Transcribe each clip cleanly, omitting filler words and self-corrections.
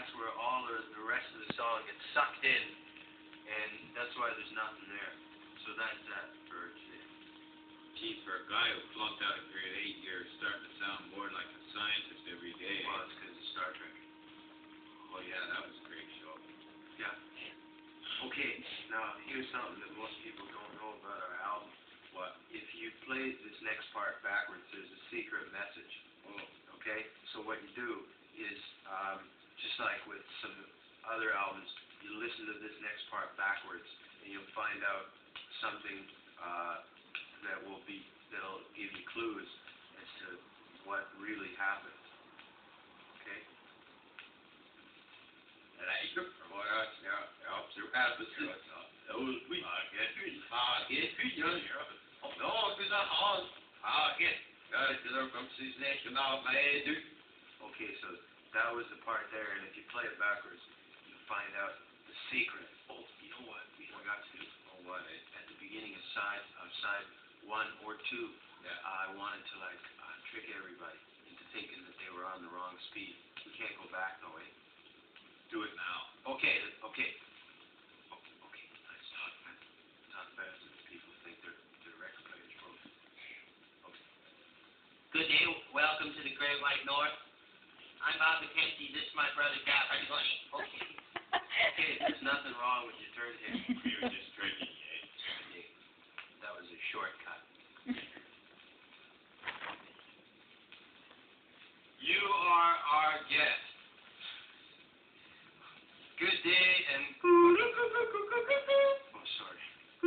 that's where all the rest of the song gets sucked in, and that's why there's nothing there. So that's that for today. Gee, for a guy who flunked out of grade 8, you're starting to sound more like a scientist every day. Well, it's because of Star Trek. Oh yeah, that was a great show. Yeah. Okay, now here's something that most people don't know about our album. What? If you play this next part backwards, there's a secret message. Oh. Okay? So what you do is, just like with some other albums, you listen to this next part backwards, and you'll find out something that'll give you clues as to what really happened. Okay? Okay, so that was the part there, and if you play it backwards, you'll find out the secret. Oh, you know what we forgot to do? Oh, what? At the beginning of side 1 or 2, I wanted to trick everybody into thinking that they were on the wrong speed. We can't go back though, eh? Do it now. Okay. Okay, let's talk fast if people think they're record players, folks. Okay. Good day, welcome to the Great White North. I'm Bob McKenzie, this is my brother Gap. Okay. Okay, there's nothing wrong with your turntable. We were just drinking, eh? That was a shortcut. You are our guest. Good day and... Oh, sorry.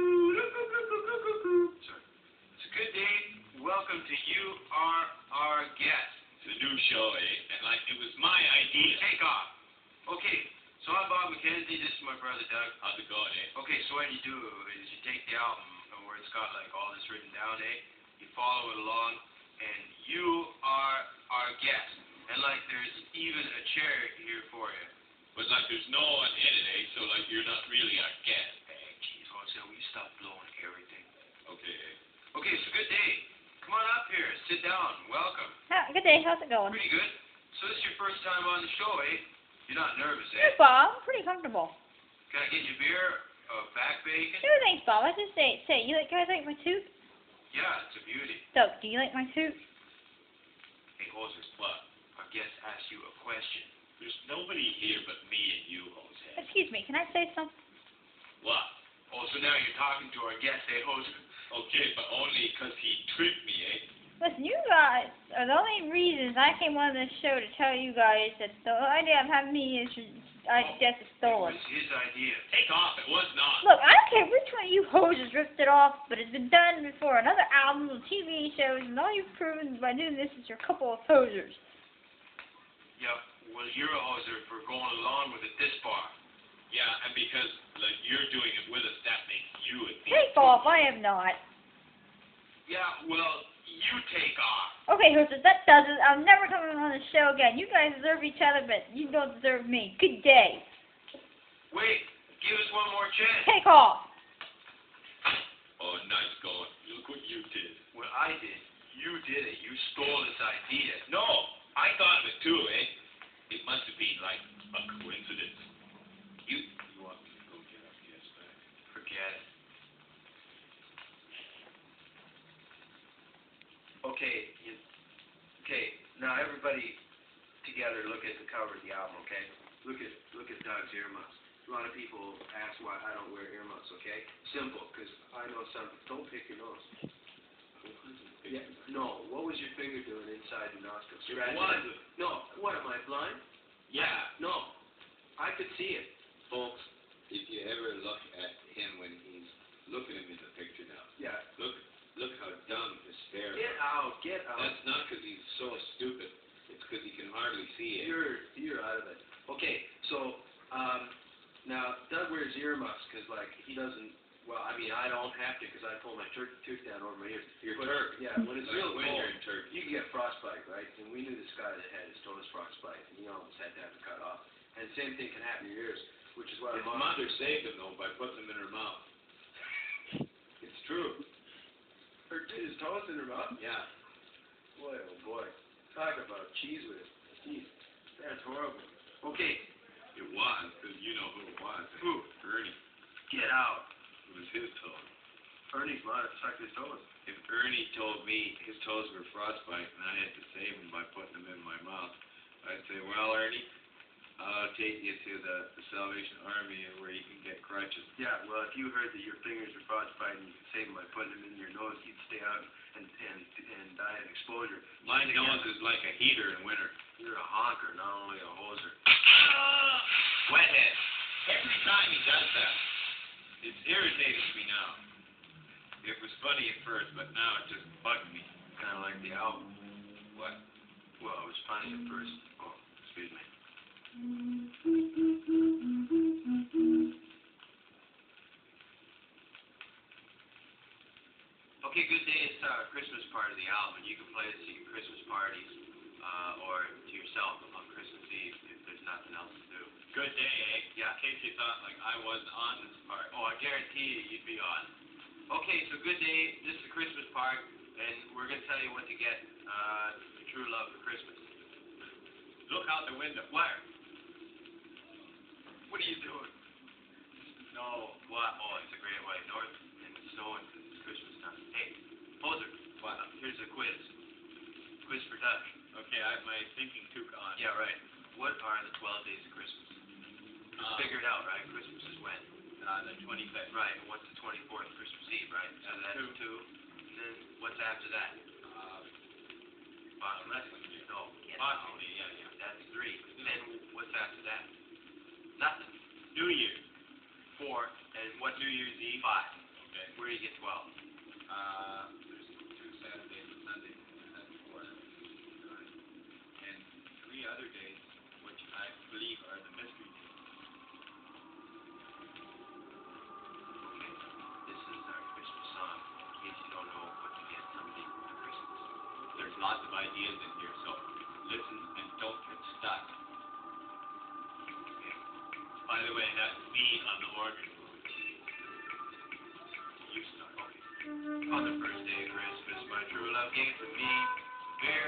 Sorry. It's a good day. Welcome to You Are Our Guest. It's a new show, eh? And it was my idea. Take off. Okay, so I'm Bob McKenzie. This is my brother Doug. How's it going, eh? Okay, so what you do is you take the album where it's got all this written down, eh? You follow it along, and you are our guest. And there's even a chair here for you. But there's no one in it, eh? So you're not really our guest. Hey, geez, Jose, will you stop blowing everything? Okay, eh? Okay, so good day. Come on up here. Sit down. Welcome. Good day. How's it going? Pretty good. So this is your first time on the show, eh? You're not nervous, eh? Yes, Bob. I'm pretty comfortable. Can I get you a beer? Back bacon? Sure, thanks, Bob. I just say, you guys like my suit? Yeah, it's a beauty. Doug, do you like my suit? Hey, Jose, What? our guest asked you a question. There's nobody here but me and you, Jose. Excuse me, can I say something? What? Oh, so now you're talking to our guest, eh, Jose? Okay, but only because he tricked me, eh? Listen, you guys are the only reasons I came on this show to tell you guys that the idea of having me is, I guess, is It stolen. was his idea. Take off, it was not. Look, I don't care which one of you hoses ripped it off, but it's been done before on other albums and TV shows, and all you've proven by doing this is you're a couple of posers. Yeah, well, you're a hoser for going along with it this far. Yeah, and because, you're doing it with us, that makes you a thief. Take off, I am not. Yeah, well, you take off. Okay, Jose, that does it. I'm never coming on the show again. You guys deserve each other, but you don't deserve me. Good day. Wait, give us one more chance. Take off. Oh, nice going. Look what you did. What I did, you did it. You stole this idea. No, I thought of it too, eh? It must have been a coincidence. You want me to go get our guest back? Forget it. Okay, now everybody together look at the cover of the album, okay? Look at Doug's earmuffs. A lot of people ask why I don't wear earmuffs, okay? Simple, because I know some. Don't pick your nose. Yeah, no, what was your finger doing inside the nostril? No, what, am I blind? Yeah. No, I could see it. Folks, if you ever look at him when he's looking at me in the picture now, Yeah. look how dumb his stare is. Get out. That's not because he's so stupid. It's because he can hardly see it. You're out of it. Okay, so now Doug wears earmuffs because he doesn't. Well, I mean I don't have to because I pull my tooth down over my ears. You're Turk. Yeah, when it's real when cold, you're in Turkey. you can get frostbite, right? And we knew this guy that had his toes frostbite, and he almost had to have it cut off. And the same thing can happen to your ears, which is why His mother saved him though by putting them in her mouth. It's true. his toes in her mouth. Yeah. Boy, oh boy, talk about cheese whiz. Jeez, that's horrible. Okay, was, because you know who it was. Who? Ernie. Get out. It was his toes. Ernie's might have sucked his toes. If Ernie told me his toes were frostbite and I had to save them by putting them in my mouth, I'd say, well, Ernie, I'll take you to the Salvation Army where you can get crutches. Yeah, well, if you heard that your fingers were frostbite and you could save them by putting them in your nose, you'd stay out and die of exposure. My nose is like a heater in winter. You're a honker, not only a hoser. Wethead. Every time he does that, it's irritating me now. It was funny at first, but now it just bugs me. Kind of like the album. What? Well, it was funny at first. Oh, excuse me. Okay, Good Day is Christmas part of the album, and you can play this at your Christmas parties or to yourself on Christmas Eve if there's nothing else to do. Good day, eh? Yeah. In case you thought like I wasn't on this part. Oh, I guarantee you, you'd be on. Okay, so Good Day, this is the Christmas part, and we're going to tell you what to get your true love for Christmas. Look out the window. Where? What are you doing? No, what? Oh, it's a great white north, and it's snowing because it's Christmas time. Hey, poser. What? Here's a quiz. Quiz for Dutch. Okay, I have my thinking toque on. Yeah, right. What are the 12 days of Christmas? Just figure it out, right? Christmas is when? The 25th. Right, and what's the 24th? Christmas Eve, right? So that's two. And then what's after that? Wrestling game. No. Boxing Day, yeah. That's three. Then what's after that? Nothing. New Year. Four. And what's New Year's Eve. five? Okay. Where do you get 12? There's 2 Saturdays and Sundays. That's 4. And 3 other days, which I believe are the mystery days. Okay. This is our Christmas song, in case you don't know what to get somebody for Christmas. There's lots of ideas in here, so listen and don't get stuck. By the way, that's me on the organ. You start. Okay. On the first day of Christmas, my true love gave to me beer.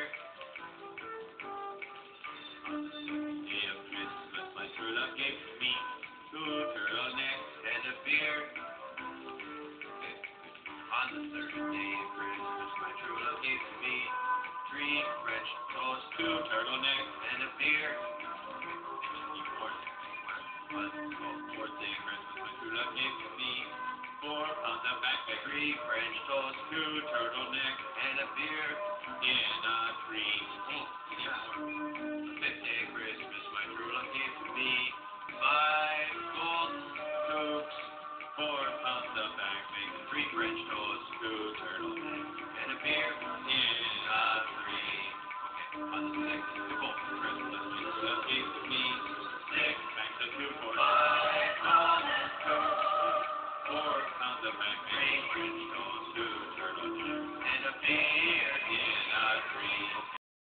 On the second day of Christmas, my true love gave to me 2 turtlenecks And a beer. Okay. On the third day of Christmas, my true love gave to me 3 French toast, 2 turtlenecks. and a beer. You fourth. On Oh, 4th day of Christmas, my true love gave to me 4 pounds of backpack, 3 French toast, 2 turtlenecks, and a beer. in a tree. Oh, yeah. The fifth day of Christmas, my true love gave to me 5 golden hoops, 4 pounds of backpack, 3 French toast, 2 turtlenecks, and a beer. in a tree. Okay, on the sixth day of Christmas, my true love gave to me 6 packs of Newport, 5 golden hoops, 4 pounds of backpack, 3 French toast, 2 turtlenecks, and a beer. in a tree.